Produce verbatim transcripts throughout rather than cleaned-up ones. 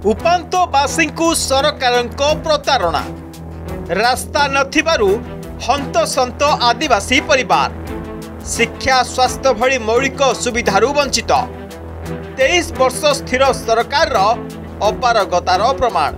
उपान्तवासी सरकार प्रतारणा रास्ता नथिबारु हंतसंत आदिवासी परिवार शिक्षा स्वास्थ्य भली मौलिक सुविधारू वंचित तेईस वर्ष स्थिर सरकार अपारगतार प्रमाण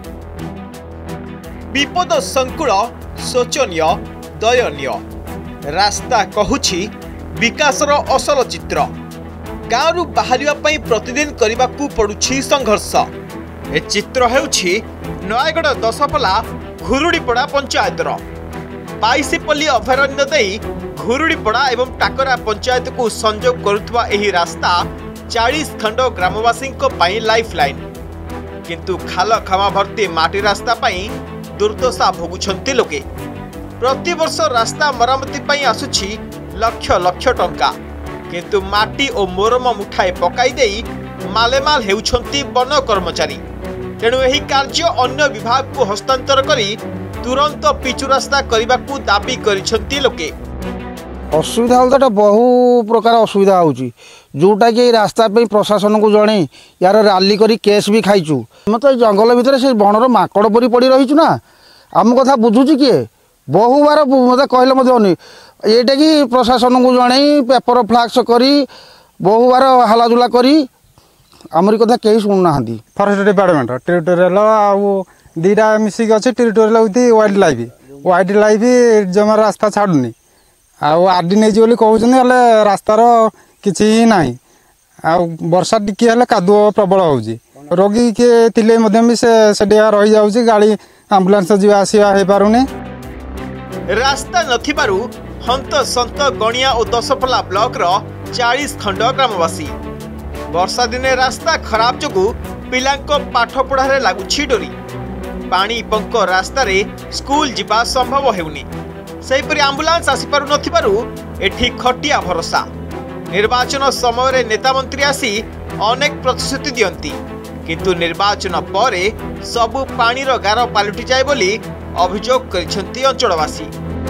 विपद संकुल शोचनीय दयनीय रास्ता कहूछि विकासर असल चित्र गाँव बाहरिया पई प्रतिदिन करने पड़ुछि संघर्ष ए चित्र हेउछि नयगढ़ दशपला घुरुड़ीपड़ा पंचायतर बाईसीपल्ली अभयारण्य देई घुरुड़ीपड़ा एवं टाकरा पंचायत को संजोग करुवा एही रास्ता चालीस खंड ग्रामवासी लाइफ लाइन किंतु खाल खामा भर्ती माटी रास्ता पाई दुर्दशा भोगुछंती लोके प्रति वर्ष रास्ता मरामती पाई आसुछि लक्ष लक्ष टंका किंतु माटी और मोरम मुठाए पकाई देई मालेमाल हेउछंती वन कर्मचारी तेणु एही कार्य अन्य विभाग को हस्तांतर करी तुरंत पिचु रास्ता करने को दाबी करिछंती लोके। असुविधा तो बहु प्रकार असुविधा होउची जोटा कि रास्ता पे प्रशासन को जणे यार रैली करी केस भी खाइचु हम तो जंगल भितर से बनर माकड़ परी पड़ी रहीचु ना आम कथा बुझुची किए बहु बार मत कहले मत एटा कि प्रशासन को जणे पेपर फ्लाक्स करी बहु बार हलाजुला करी आमरी कथा कहीं शुणुना फरेस्ट डिपार्टमेंट टेरिटोरियल आउ दीटा मिसिक अच्छे territorial with wildlife wildlife जमा रास्ता छाड़ुनी आरडी नहीं कहते रास्तार किसी ना वर्षा टिके कादुଅ प्रबल होउची रोगी किए थिले भी से रही जाउची गाड़ी आंबुलांस जीवा आसिया हे पारुनी रास्ता नथिबारु हंत संत गणिया और दशपल्ला ब्लॉक रो चालीस खंड ग्रामवासी वर्षा दिने रास्ता खराब जोगु पिलांको पाठ पढ़ारे लागुछि डोरी पानी पंक रास्ता रे स्कूल जीवा संभव हेउनी सेहिपरि आंबुलांस आसी पारु नथिबारु एठी खटिया भरोसा निर्वाचन समय रे नेता मंत्री आसी अनेक प्रतिश्रुति दियंती किंतु निर्वाचन परे सबु पानीर गार पालुटी जाय बोली अभियोग करिसंती अंचलवासी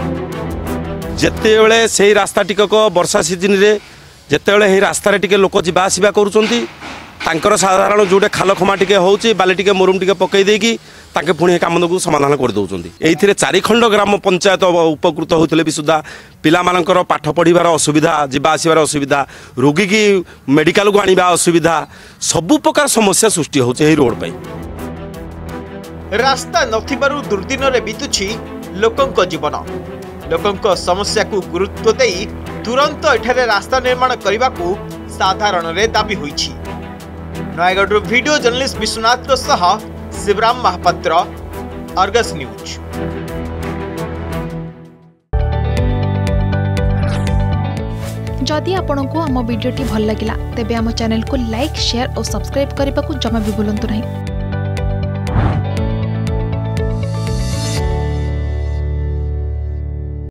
जेतेबेले सेही रास्ता टिकक वर्षा सीजन रे जेतेबेले हे रास्ता रे टिके लोक जीवा आसीबा करूचंती तांकर साधारण जोटे खाल खमा टिके होउची बाली टिके मोरुम टिके पकई देकी ताके पुणी काम को समाधान कर दउचंती एइथिरे चारि खंड ग्राम पंचायत उपकृत होतले भी सुधा पिला मानकर पाठ पढ़िबार असुविधा जीवा आसीबार असुविधा रोगी की मेडिकल को आनिबा असुविधा सबु प्रकार समस्या सृष्टि होउचे एही रोड पई रास्ता नथिबारु दुर्दिन रे बितुछि लोकंक जीवन लोकंक समस्या को गुरुत्व देई तुरंत एठारे रास्ता निर्माण करने को साधारण रे दाबी होइछि। नयगढ़ वीडियो जर्नलिस्ट विश्वनाथ सह शिवराम महापात्र अर्गस न्यूज। जदि आपंक आम भिडी भल लगा तेब आम चैनल को लाइक शेयर और सब्सक्राइब करने को जमा भी भूलु नहीं।